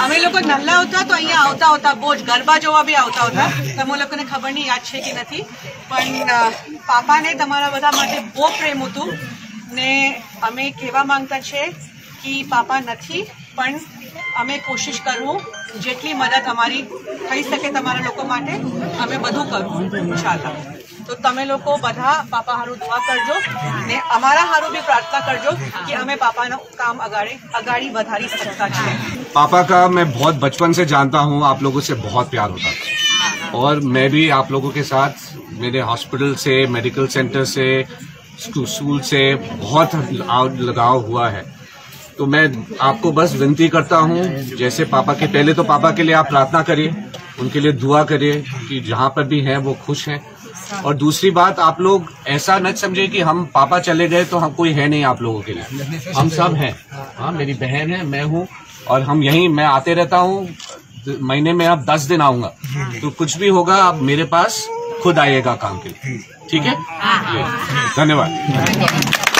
અમે લોકો નલ્લા હતા તો અહીંયા આવતા હોતા બહુ જ ગરબા જોવા બી આવતા હોતા. તમે લોકોને ખબર નહીં યાદ છે કે નથી, પણ પાપાને તમારા બધા માટે બહુ પ્રેમ હતું ને અમે કહેવા માંગતા છે કે પાપા નથી, પણ અમે કોશિશ કરવું જેટલી મદદ અમારી થઈ શકે તમારા લોકો માટે અમે બધું કરવું ઇન્શાલ્લાહ. તો તમે લોકો બધા પાપા હારું દુઆ કરજો ને અમારા હારું भी प्रार्थना करजो कि हमें पापा नो काम अगाड़ी बढ़ारी सकता है. पापा का मैं बहुत बचपन से जानता हूँ, आप लोगों से बहुत प्यार होता था और मैं भी आप लोगों के साथ मेरे हॉस्पिटल से, मेडिकल सेंटर से, स्कूल से बहुत लगाव हुआ है. तो मैं आपको बस विनती करता हूँ, जैसे पापा के पहले तो पापा के लिए आप प्रार्थना करिए, उनके लिए दुआ करिए कि जहाँ पर भी हैं वो खुश हैं. और दूसरी बात, आप लोग ऐसा न समझे कि हम पापा चले गए तो हम कोई है नहीं आप लोगों के लिए. हम सब हैं. हाँ, मेरी बहन है, मैं हूँ और हम यहीं, मैं आते रहता हूँ. महीने में अब 10 दिन आऊंगा, तो कुछ भी होगा आप मेरे पास खुद आइएगा काम के लिए. ठीक है, धन्यवाद.